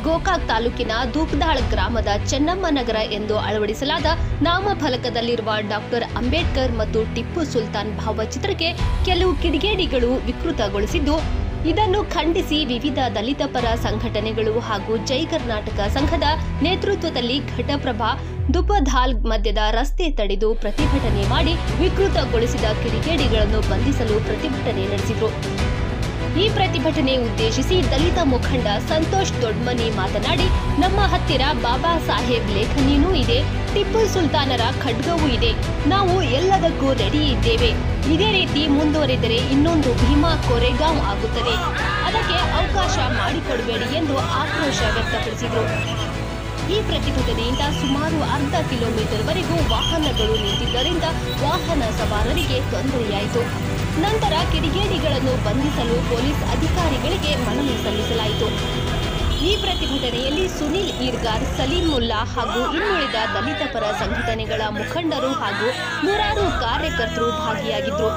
ಗೋಕಾಕ್ ತಾಲೂಕಿನ ಧೂಪದಾಳ್ ಗ್ರಾಮದ ಚೆನ್ನಮ್ಮ ನಗರ ಎಂದು ಅಳವಡಿಸಲಾದ ನಾಮಫಲಕದಲ್ಲಿರುವ ಡಾಕ್ಟರ್ ಅಂಬೇಡ್ಕರ್ ಮತ್ತು ಟಿಪ್ಪು ಸುಲ್ತಾನ್ ಭಾವಚಿತ್ರಕ್ಕೆ ಕೆಲವು ಕಿಡಿಗೇಡಿಗಳು ವಿಕೃತಗೊಳಿಸಿದ್ದು, ಇದನ್ನು ಖಂಡಿಸಿ ವಿವಿಧ ದಲಿತ ಪರ ಸಂಘಟನೆಗಳು ಹಾಗೂ ಜೈ ಕರ್ನಾಟಕ ಸಂಘದ ನೇತೃತ್ವದಲ್ಲಿ ಘಟಪ್ರಭಾ ಧೂಪದಾಳ್ ಮಧ್ಯದ ರಸ್ತೆ ತಡೆದು ಪ್ರತಿಭಟನೆ ಮಾಡಿ ವಿಕೃತಗೊಳಿಸಿದ ಕಿಡಿಗೇಡಿಗಳನ್ನು ಬಂಧಿಸಲು ಪ್ರತಿಭಟನೆ ನಡೆಸಿದರು. ಈ ಪ್ರತಿಭಟನೆ ಉದ್ದೇಶಿಸಿ ದಲಿತ ಮುಖಂಡ ಸಂತೋಷ್ ದೊಡ್ಮನಿ ಮಾತನಾಡಿ, ನಮ್ಮ ಹತ್ತಿರ ಬಾಬಾ ಸಾಹೇಬ್ ಲೇಖನಿನೂ ಇದೆ, ಟಿಪ್ಪು ಸುಲ್ತಾನರ ಖಡ್ಗವೂ ಇದೆ, ನಾವು ಎಲ್ಲದಕ್ಕೂ ರೆಡಿ ಇದ್ದೇವೆ. ಇದೇ ರೀತಿ ಮುಂದುವರೆದರೆ ಇನ್ನೊಂದು ಭೀಮಾ ಕೋರೆಗಾಂವ್ ಆಗುತ್ತದೆ, ಅದಕ್ಕೆ ಅವಕಾಶ ಮಾಡಿಕೊಡಬೇಡಿ ಎಂದು ಆಕ್ರೋಶ ವ್ಯಕ್ತಪಡಿಸಿದರು. ಈ ಪ್ರತಿಭಟನೆಯಿಂದ ಸುಮಾರು ಅರ್ಧ ಕಿಲೋಮೀಟರ್ವರೆಗೂ ವಾಹನಗಳು ನಿಂತಿದ್ದರಿಂದ ವಾಹನ ಸವಾರರಿಗೆ ತೊಂದರೆಯಾಯಿತು. ನಂತರ ಕಿಡಿಗೇಡಿಗಳನ್ನು ಬಂಧಿಸಲು ಪೊಲೀಸ್ ಅಧಿಕಾರಿಗಳಿಗೆ ಮನವಿ ಸಲ್ಲಿಸಲಾಯಿತು. ಈ ಪ್ರತಿಭಟನೆಯಲ್ಲಿ ಸುನಿಲ್ ಈರ್ಗಾರ್, ಸಲೀಂ ಮುಲ್ಲಾ ಹಾಗೂ ಇನ್ನುಳಿದ ದಲಿತ ಪರ ಸಂಘಟನೆಗಳ ಮುಖಂಡರು ಹಾಗೂ ನೂರಾರು ಕಾರ್ಯಕರ್ತರು ಭಾಗಿಯಾಗಿದ್ದರು.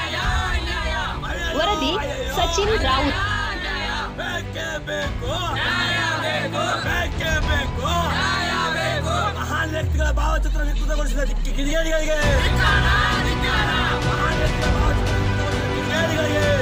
ವರದಿ ಸಚಿನ್ ರಾವುತ್. ಮಹಾನ್ ವ್ಯಕ್ತಿಗಳ ಭಾವಚಿತ್ರ ವಿಕೃತಗೊಳಿಸಿದ ಕಿಡಿಗೇಡಿಗಳಿಗೆ